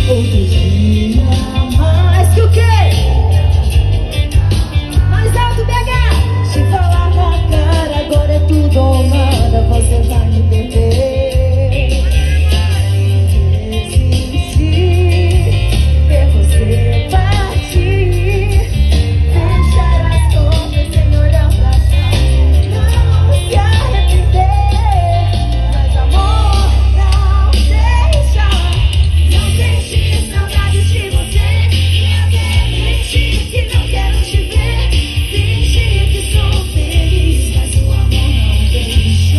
Outro dia, mais que o quê? Mais alto, BH! Te falar na cara, agora é tudo ou nada, você vai me perder. Resistir, ver você partir, fechar as contas sem olhar pra trás, não se arrepender. Mas amor, não deixa, não sentir saudade de você. Eu quero mentir que não quero te ver, fingir que sou feliz, mas o amor não deixa.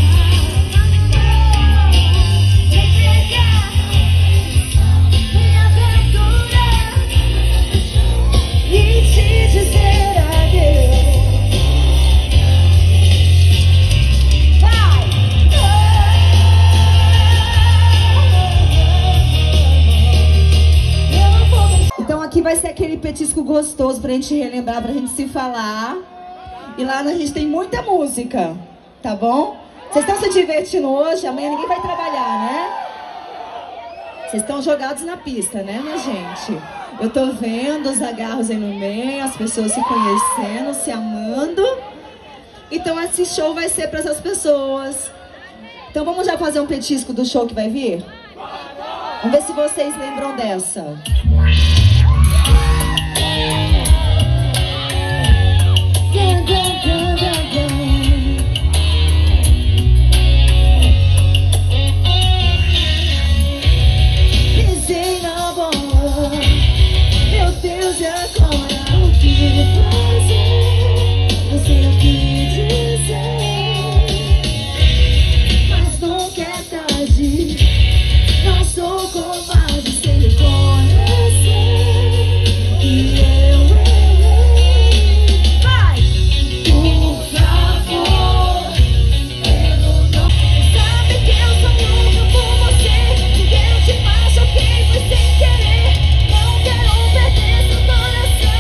Vem pegar minha aventura e te dizer adeus. Vai! Então aqui vai ser aquele petisco gostoso pra gente relembrar, pra gente se falar. E lá a gente tem muita música, tá bom? Vocês estão se divertindo hoje? Amanhã ninguém vai trabalhar, né? Vocês estão jogados na pista, né, minha gente? Eu tô vendo os agarros aí no meio, as pessoas se conhecendo, se amando. Então esse show vai ser para essas pessoas. Então vamos já fazer um petisco do show que vai vir? Vamos ver se vocês lembram dessa. Pisei na bola, meu Deus, e agora o que fazer? Eu sei o que dizer, mas nunca é tarde. Não sou covarde sem reconhecer que eu errei. Vai! Por favor, perdoa. Sabe que eu sou louca por você, que eu te machuquei, foi sem querer. Não quero perder seu coração.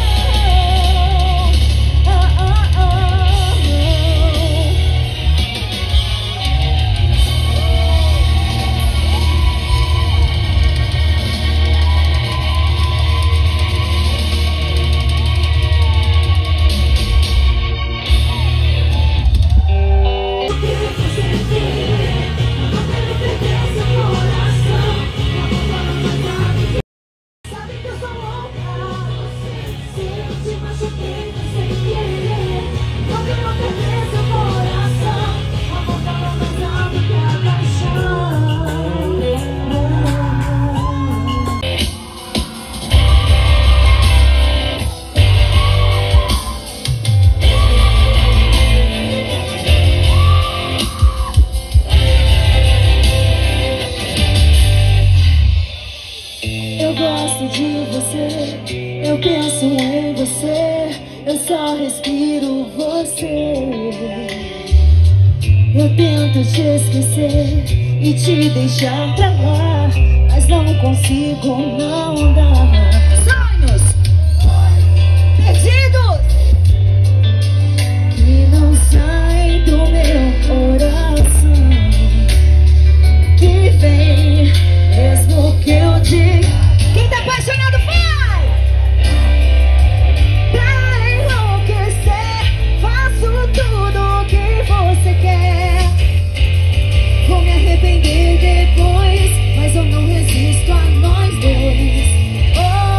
Sabe que eu sou louca, se eu te machuquei, foi sem querer. Não quero perder seu coração. Amor fala mais alto que a paixão. Eu gosto de você, eu penso em você, eu só respiro você. Eu tento te esquecer e te deixar pra lá, mas não consigo, não dá. Sonhos perdidos que não saem do meu coração, que vem mesmo que eu diga. Quem tá apaixonado vai! Pra enlouquecer, faço tudo o que você quer. Vou me arrepender depois, mas eu não resisto a nós dois. Oh,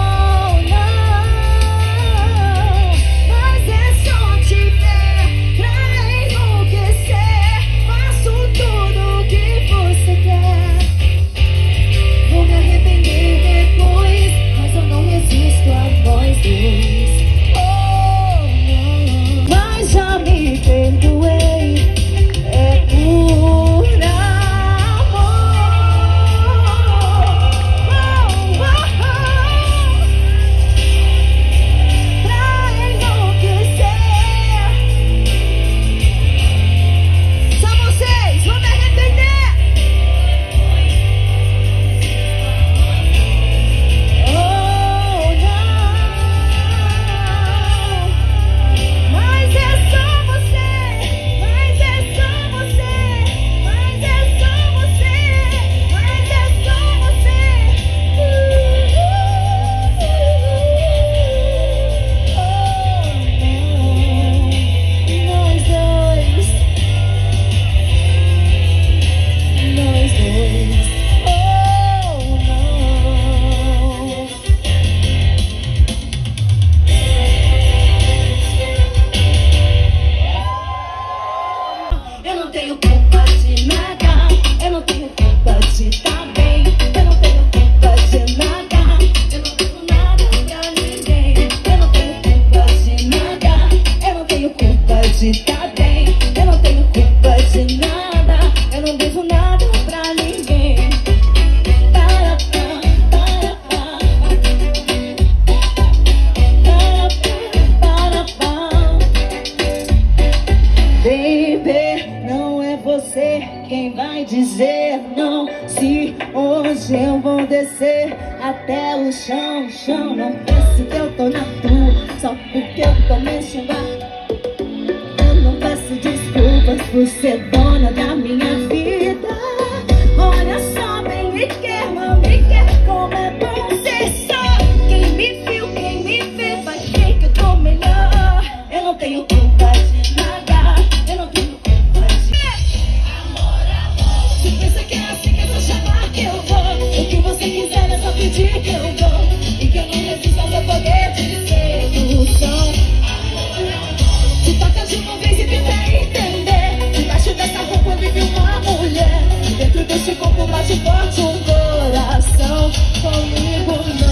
quero descer até o chão, chão. Não pense que eu tô na tua, só porque eu tô mexendo. Eu não peço desculpas por ser dona da minha vida. Olha só, bem me quer como é bom ser só. Quem me viu, quem me vê vai ver que eu tô melhor. Eu não tenho culpa de nada, eu não tenho culpa de... Amor, amor. Se pensa que é assim que eu vou chamar que eu vou. O que você quiser é só pedir que eu vou. E que eu não resisto ao seu poder de sedução. Se toca de uma vez e tenta entender. Debaixo dessa roupa vive uma mulher. Dentro desse corpo bate forte um coração. Comigo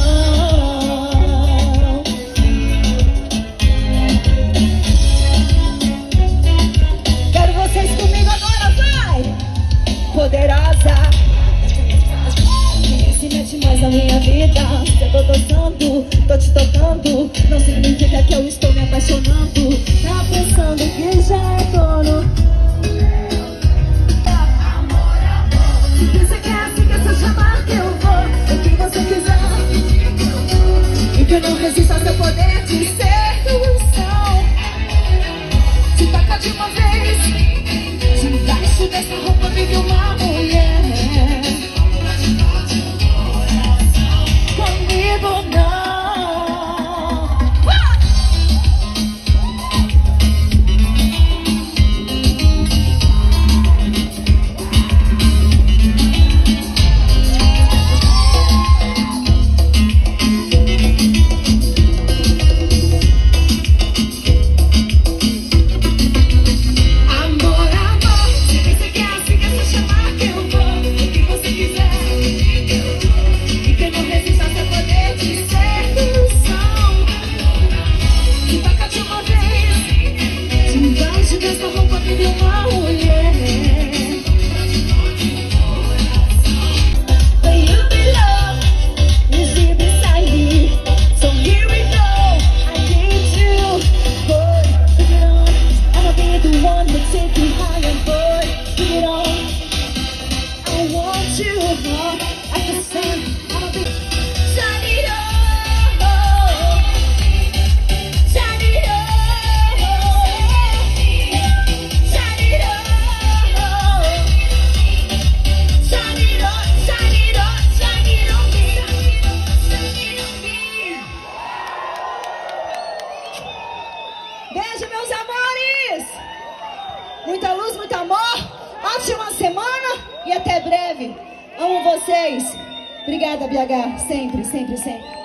não. Quero vocês comigo agora, vai! Poderosa. Ninguém se mete mais na minha vida. Se eu tô dançando, tô te tocando, não significa que eu estou me apaixonando. Tá pensando que já é dono. Amor, amor. Se pensa que é assim que eu só chamar que eu vou. O que você quiser. E que eu não resisto ao seu poder de sedução. Se toca de uma vez. Debaixo dessa roupa vive uma mulher. Comigo não. Beijo, meus amores! Muita luz, muito amor. Ótima semana e até breve. Amo vocês. Obrigada, BH. Sempre, sempre, sempre.